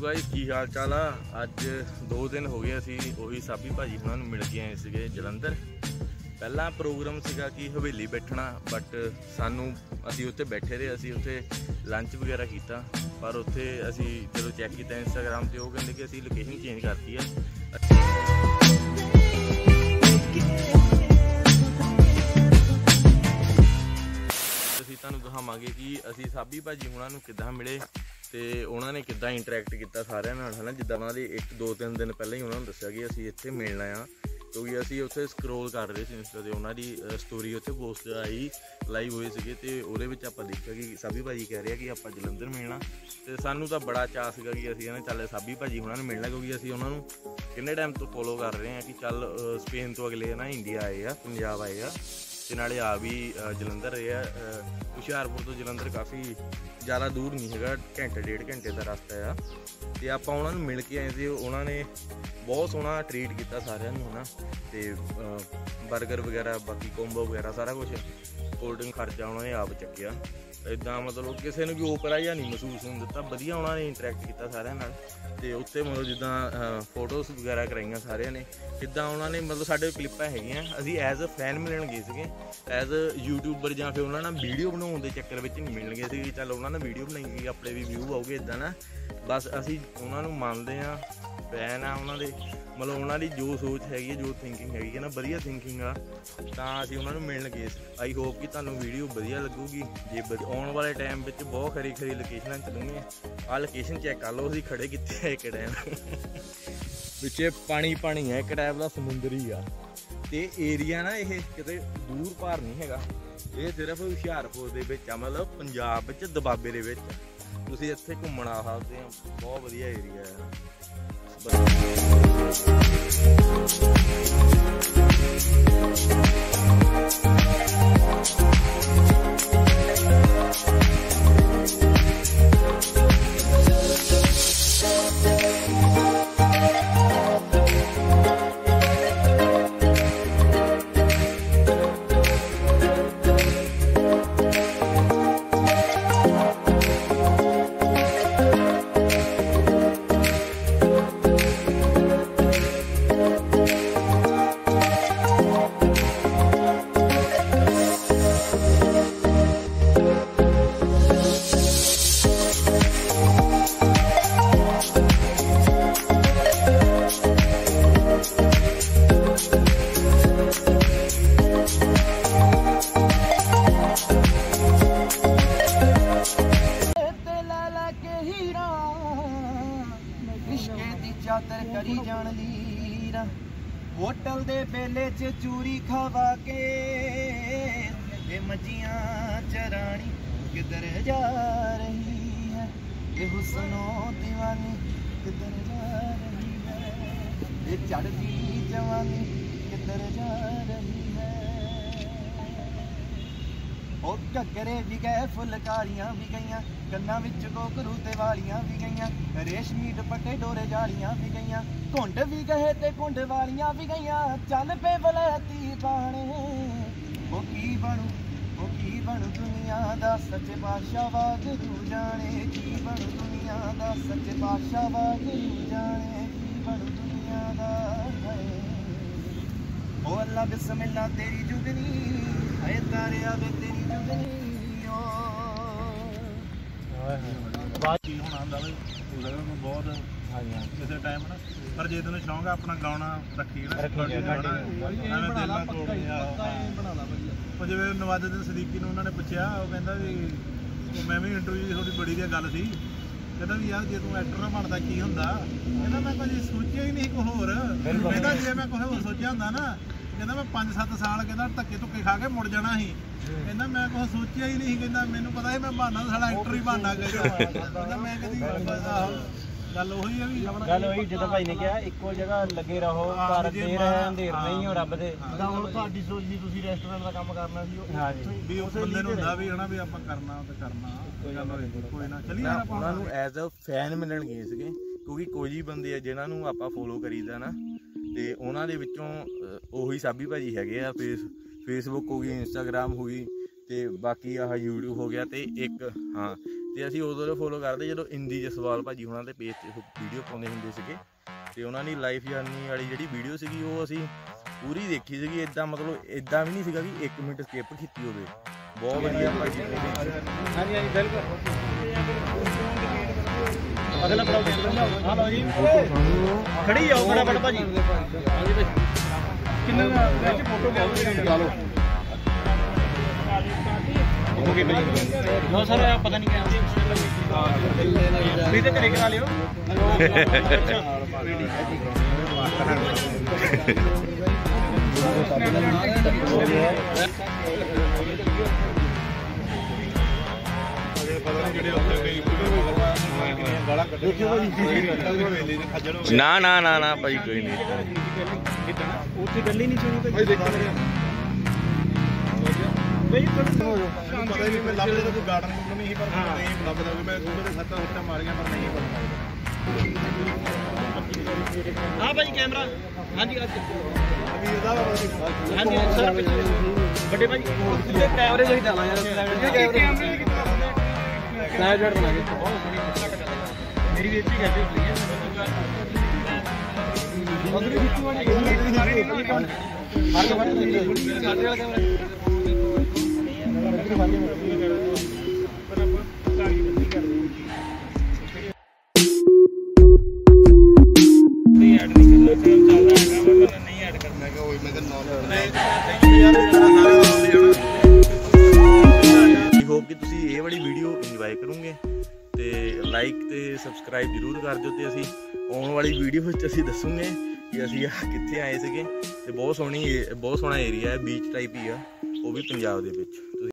Guys की हाल चाल आ। अज 2 दिन हो गए असी उही साबी भाजी हुणां नूं मिल के आए सीगे जलंधर। पहला प्रोग्राम सीगा कि हवेली बैठना, बट सानू असी उत्थे बैठे रहे, असी उत्थे लंच वगैरह कीता, पर उत्थे असी जो चैक किया इंस्टाग्राम ते वो कहंदे कि असी लोकेशन चेंज करती है। असी तुहानूं दिखावांगे कि असी साबी भाजी हुणां नूं किद्दां मिले ते उन्होंने किद्दां इंटरैक्ट किया सारे नाल, है ना। जिद्दां उन्होंने 1-2-3 दिन पहले ही उन्होंने दस्सिया कि असी इत्थे मिलना आ, क्योंकि असी उत्थे स्क्रोल कर रहे थे इंस्टा ते उन्होंने स्टोरी उत्थे पोस्ट आई लाइव होए सीगे ते उहदे विच आपां देखिया कि साबी भाजी कह रहे कि आपां जलंधर मिलना। ते सानू तां बड़ा चाऽ सीगा कि असी चल साबी भाजी हुणां नूं मिलना, क्योंकि असी उन्होंने किन्ने टाइम तो फॉलो कर रहे हैं कि चल स्पेन तो अगले ना इंडिया आए आ, पंजाब आए आ ते नाले आ भी जलंधर रहे आ। हुशियारपुर तो जलंधर काफ़ी ज़्यादा दूर नहीं है, घंटे 1.5 घंटे का रास्ता आ। तो आप उन्होंने मिल के आए थे, उन्होंने बहुत सोहना ट्रीट किया सारे है ना। तो बर्गर वगैरह बाकी कोंबो वगैरह सारा कुछ, कोल्ड ड्रिंक खर्चा उन्होंने आप चुकया। इदा मतलब किसी ने भी ओपरा या नहीं महसूस होने दिता, वधिया उन्होंने इंटरैक्ट किया सारे नाल। ते उत्थे मतलब जिद्दां फोटोज़ वगैरह कराइया सारे ने, किद्दां उन्होंने मतलब साडे क्लिप्पां हैगियां असी एज अ फैन मिलन गए सीगे, एज अ यूट्यूबर जां फिर उन्होंने वीडियो बनाने के चक्कर में नहीं मिलन गए सी। चल उन्होंने वीडियो बनाई अपने भी व्यू आऊगे इदा ना, बस असी उन्होंने मानते हैं, फैन आ उन्होंने, मतलब उन्होंने जो सोच हैगी, जो थिंकिंग हैगी ना, वधिया थिंकिंग आ, तां असी उन्होंने मिलन गए। आई होप कि तुहानूं वीडियो वधिया लगूगी। जे आने वाले टाइम में बहुत खरी खरी लोकेशन चलूंगी। आ लोकेशन चैक कर लो, असी खड़े कितने एक टाइम पिछे पानी पानी है, एक टाइप का समुंदर ही आ। ते एरिया ना ये किते दूर पार नहीं हैगा, ये सिर्फ हुशियारपुर दे विच आ, मतलब पंजाब विच दबाबे दे विच तुसीं इत्थे घूमण आ सकदे हो। बहुत वधिया एरिया है। चादर करी जान लीरा होटल दे बेले च चूरी खवा के, ये मजियां चरानी किधर जा रही है, ये हुस्नो दीवानी किधर जा रही है, ये चढ़ती जवानी किधर जा रही है। ओ घगरे भी गए, फुलकारियां भी गईयां, कन्ना विच गोगरू ते वालियां भी गईयां, रेशमी दुपट्टे डोरे जालियां भी गईयां, घुंड भी गए ते घुंड वालियां भी गईयां, चल पे वलैती बाणे। ओ की बनू दुनिया दा सच्चे पातशाह वागरू जाने, की बनू दुनिया दा सच्चे पातशाह वागरू जाने, की बनू दुनिया दा है। ओ अल्लाह बिस्मिल्लाह तेरी जुगनी है, तारे आवे तेरी जुगनी। बहुत किसी टाइम ना, पर जे तेन शौक अपना गाना रखी जिवें नवाजुद्दीन सदीकी उन्होंने पूछा, वो कहता भी मैं भी इंटरव्यू थोड़ी बड़ी दी गल सी, कहता भी यार जे तू एक्टर ना बनता की होंदा, कहता मैं कुछ सोचिया ही नहीं कुछ होर, कहता जे मैं कुछ होर सोचिया होंदा ना, कहता मैं 5-7 साल कहता धक्के धुक्के खा के मुड़ जाना ही, कहता मैं कुछ सोचिया ही नहीं, कहता मैनू पता है मैं बनना साड़ा एक्टर ही बनना, कहता मैं कभी गल ਉਹੀ ਹੈ ਵੀ ਗੱਲ ਉਹੀ ਜਦੋਂ ਭਾਈ ਨੇ ਕਿਹਾ ਇੱਕੋ ਜਗ੍ਹਾ ਲੱਗੇ ਰਹੋ, ਘਰ ਦੇਰ ਹੈ ਅੰਧੇਰ ਨਹੀਂ ਹੋ ਰੱਬ ਦੇ। ਹੁਣ ਤੁਹਾਡੀ ਸੋਚ ਜੀ ਤੁਸੀਂ ਰੈਸਟੋਰੈਂਟ ਦਾ ਕੰਮ ਕਰਨਾ ਸੀ, ਹਾਂਜੀ ਵੀ ਉਸ ਬੰਦੇ ਨੂੰ ਹੁੰਦਾ ਵੀ ਹਨਾ ਵੀ ਆਪਾਂ ਕਰਨਾ ਤੇ ਕਰਨਾ ਕੋਈ ਨਾ ਚੱਲੀ ਯਾਰ ਆਪਾਂ ਉਹਨਾਂ ਨੂੰ ਐਜ਼ ਅ ਫੈਨ ਮਿਲਣ ਗਏ ਸੀਗੇ, ਕਿਉਂਕਿ ਕੋਈ ਬੰਦੇ ਆ ਜਿਨ੍ਹਾਂ ਨੂੰ ਆਪਾਂ ਫੋਲੋ ਕਰੀਦਾ ਨਾ, ਤੇ ਉਹਨਾਂ ਦੇ ਵਿੱਚੋਂ ਉਹੀ ਸਾਬੀ ਭਾਜੀ ਹੈਗੇ ਆ। ਫੇਸਬੁੱਕ ਹੋ ਗਈ, ਇੰਸਟਾਗ੍ਰਾਮ ਹੋ ਗਈ, ਤੇ ਬਾਕੀ ਆਹ YouTube ਹੋ ਗਿਆ, ਤੇ ਇੱਕ ਹਾਂ ਤੇ ਅਸੀਂ ਉਦੋਂ ਫੋਲੋ ਕਰਦੇ ਜਦੋਂ ਇੰਦੀ ਜਸਵਾਲ ਭਾਜੀ ਹੁਣਾਂ ਦੇ ਪੇਜ ਤੇ ਵੀਡੀਓ ਪਾਉਂਦੇ ਹੁੰਦੇ ਸੀਗੇ ਤੇ ਉਹਨਾਂ ਦੀ ਲਾਈਫ ਜਰਨੀ ਵਾਲੀ ਜਿਹੜੀ ਵੀਡੀਓ ਸੀਗੀ ਉਹ ਅਸੀਂ ਪੂਰੀ ਦੇਖੀ ਸੀਗੀ। ਇਦਾਂ ਮਤਲਬ ਇਦਾਂ ਵੀ ਨਹੀਂ ਸੀਗਾ ਵੀ 1 ਮਿੰਟ ਸਕਿਪ ਕੀਤੀ ਹੋਵੇ। ਬਹੁਤ ਵਧੀਆ ਭਾਜੀ। ਹਾਂਜੀ ਹਾਂਜੀ ਬਿਲਕੁਲ। ਅਗਲਾ ਬਲੌਗ ਹਾਂ ਲਓ ਜੀ ਖੜੀ ਜਾਓ ਫਟਾਫਟ ਭਾਜੀ। ਹਾਂਜੀ ਭਾਈ ਕਿੰਨਾ ਵਿੱਚ ਫੋਟੋ ਲਾ ਲਓ। ਓਕੇ ਭਾਈ ਨੋ ਸਰ ਪਤਾ ਨਹੀਂ ਕਿਹਾ ਵੀ ਤੇ ਘਰੇ ਕਰਾ ਲਿਓ। ਨਾ ਨਾ ਨਾ ਨਾ ਭਾਈ ਕੋਈ ਨਹੀਂ ਉੱਥੇ ਗੱਲ ਹੀ ਨਹੀਂ ਸੁਣੀ ਭਾਈ। ਦੇਖੋ ਪਤਾ ਹੀ ਨਹੀਂ ਮੈਂ ਲੱਭਦਾ ਕੋਈ ਗਾਰਡਨ ਨਹੀਂ ਸੀ ਪਰ ਨਹੀਂ ਲੱਭਦਾ ਕਿ ਮੈਂ ਗੂਗਲ ਤੇ ਸੱਟਾਂ ਸੁੱਟਾਂ ਮਾਰੀਆਂ ਪਰ ਨਹੀਂ ਹਾਂ ਭਾਈ ਕੈਮਰਾ। ਹਾਂਜੀ ਵੀਰ ਦਾ ਹਾਂਜੀ ਸਰ ਵੱਡੇ ਭਾਈ ਕੈਮਰੇ ਤੋਂ ਹੀ ਡਾਲਾਂ ਯਾਰ। ਕੈਮਰੇ ਸਨੈਪਚੈਟ ਬਣਾ ਕੇ ਬਹੁਤ ਸੋਹਣੀ ਮੇਰੀ ਵੀ ਇੱਥੇ ਖਿੱਚੀ ਹੋਈ ਹੈ। ਉਧਰ ਖਿੱਚੀ ਹੋਣੀ ਸਾਡੇ ਵਾਲਾ ਕੈਮਰਾ ਹੋਪ ਕਿ ਤੁਸੀਂ ਇਹ ਵਾਲੀ ਵੀਡੀਓ ਇੰਜੋਏ ਕਰੋਗੇ ਤੇ ਲਾਈਕ ਤੇ ਸਬਸਕ੍ਰਾਈਬ ਜ਼ਰੂਰ ਕਰ ਦਿਓ ਤੇ ਅਸੀਂ ਆਉਣ ਵਾਲੀ ਵੀਡੀਓ ਵਿੱਚ ਅਸੀਂ ਦੱਸੂਗੇ ਕਿ ਅਸੀਂ ਕਿੱਥੇ ਆਏ ਸੀਗੇ ਤੇ ਬਹੁਤ ਸੋਹਣਾ ਏਰੀਆ ਹੈ, ਬੀਚ ਟਾਈਪ ਹੀ ਆ ਉਹ ਵੀ ਪੰਜਾਬ ਦੇ ਵਿੱਚ।